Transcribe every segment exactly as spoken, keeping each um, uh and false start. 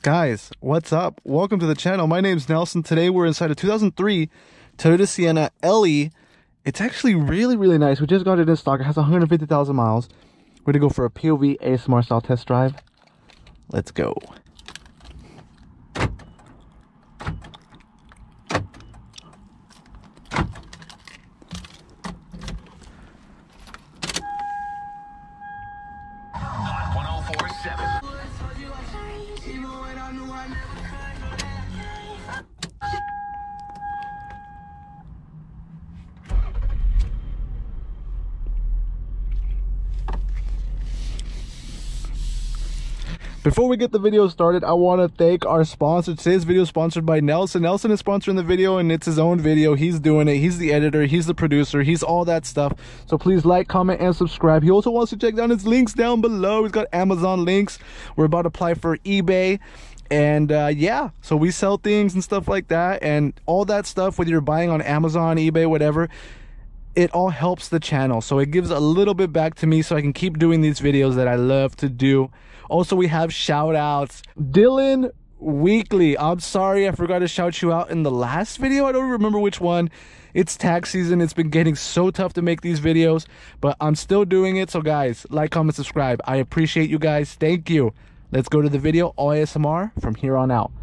Guys, what's up? Welcome to the channel. My name's Nelson. Today we're inside a two thousand three Toyota Sienna L E. It's actually really, really nice. We just got it in stock. It has one hundred fifty thousand miles. We're gonna go for a P O V A S M R style test drive. Let's go. Before we get the video started, I want to thank our sponsor. Today's video is sponsored by Nelson. Nelson is sponsoring the video, and it's his own video. He's doing it. He's the editor. He's the producer. He's all that stuff. So please like, comment, and subscribe. He also wants to check down his links down below. He's got Amazon links. We're about to apply for eBay. And uh, yeah, so we sell things and stuff like that. And all that stuff, whether you're buying on Amazon, eBay, whatever, it all helps the channel. So it gives a little bit back to me so I can keep doing these videos that I love to do. Also, we have shout outs. Dylan Weekly, I'm sorry I forgot to shout you out in the last video. I don't remember which one. It's tax season. It's been getting so tough to make these videos, but I'm still doing it. So guys, like, comment, subscribe. I appreciate you guys. Thank you. Let's go to the video. All A S M R from here on out.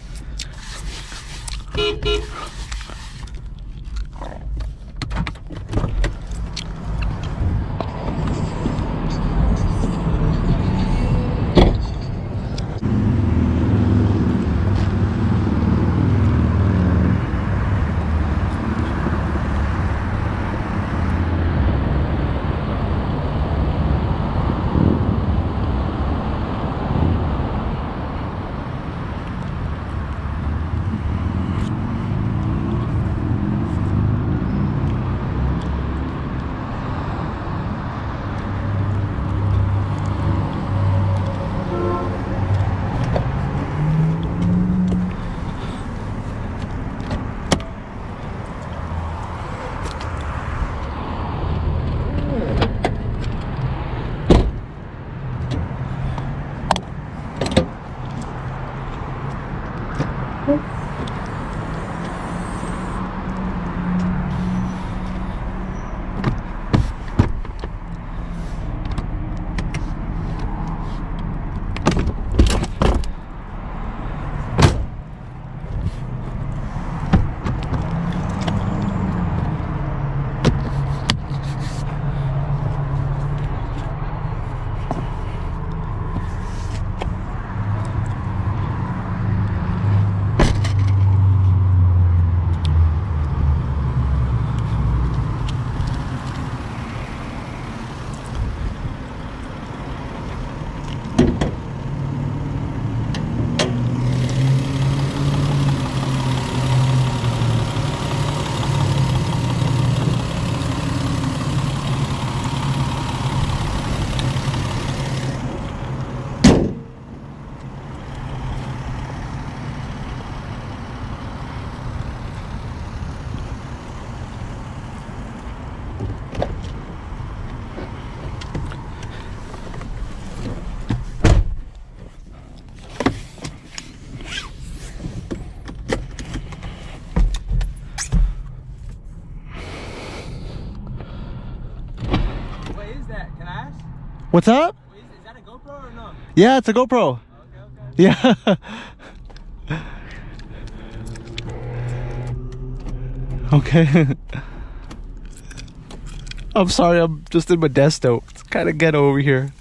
What's up? Wait, is that a GoPro or no? Yeah, it's a GoPro. Okay, okay. Yeah. Okay. I'm sorry, I'm just in Modesto. It's kind of ghetto over here.